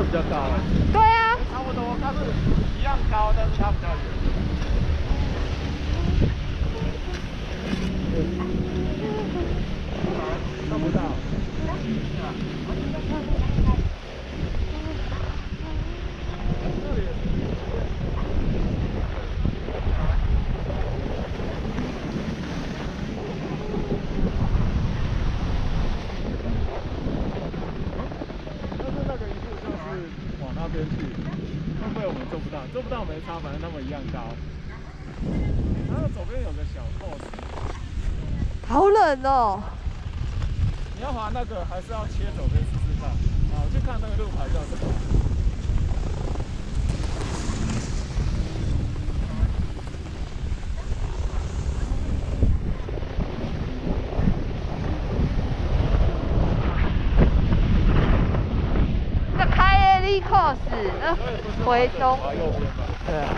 比较高。 对啊， 差不多，它是一样高，但是它比较远。看不到。那边去，会不会我们做不到？做不到没差，反正他们一样高。然后左边有个小course。 好冷哦。 你要滑那个，还是要切左边试试看？啊，我去看那个路牌叫什么。 course， 回东。对啊。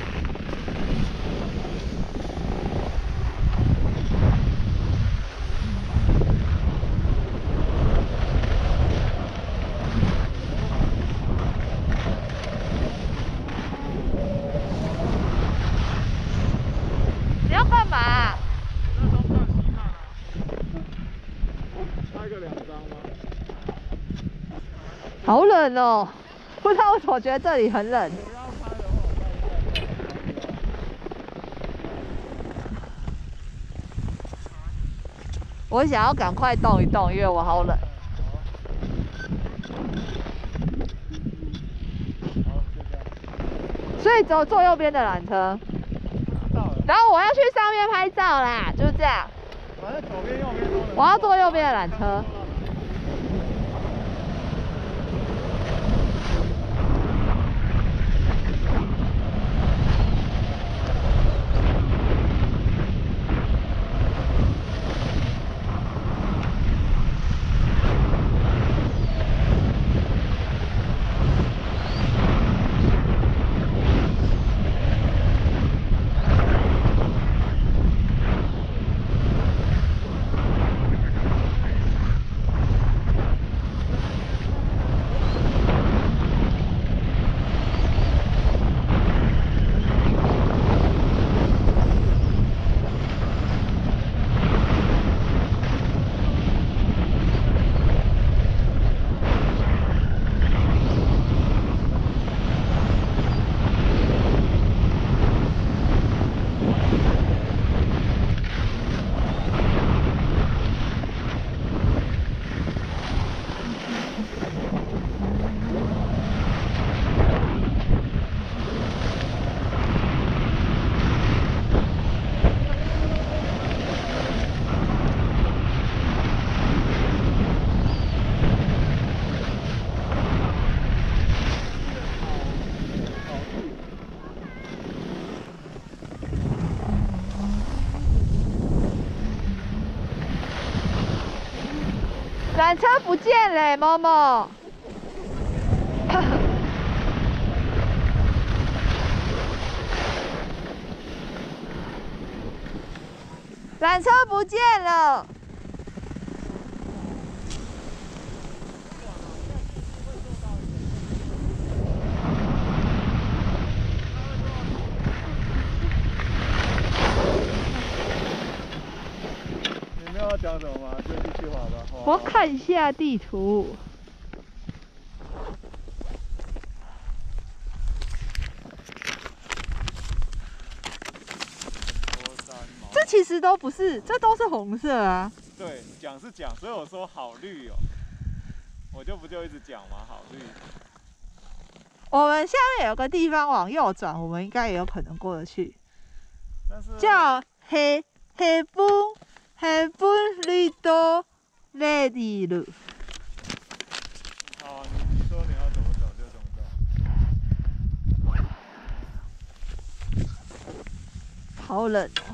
你要干嘛？ 那张照洗看啊。拍个2张吗？ 好冷哦。不知道为什么觉得这里很冷。我想要赶快动一动，因为我好冷。所以走坐右边的缆车。然后我要去上面拍照啦，就是这样。 反正左边右边都能。 我要坐右边的缆车。缆车不见了，某某。缆车不见了。 你们要讲什么吗？就继续滑吧。 我看一下地图。这其实都不是，这都是红色啊。 对，讲是讲，所以我说好绿哦，我就一直讲嘛，好绿。 我们下面有个地方往右转，我们应该也有可能过得去。 但是叫黑本绿道 Lady 路。 好，你说你要怎么走就怎么走。 好冷哦。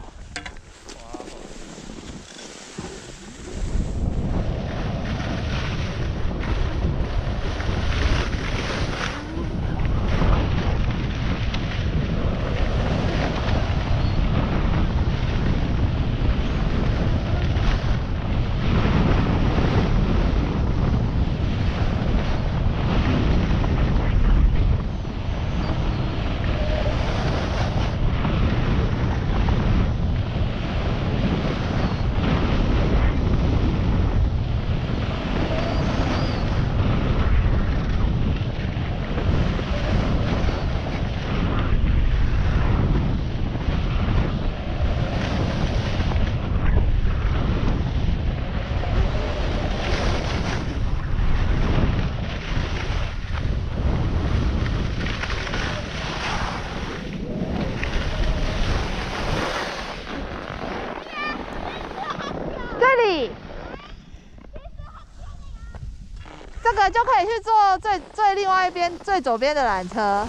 个就可以去坐最另外一边最左边的缆车。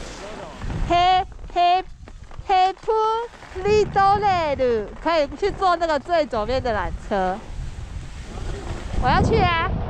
黑普利多内鲁可以去坐那个最左边的缆车。我要去啊！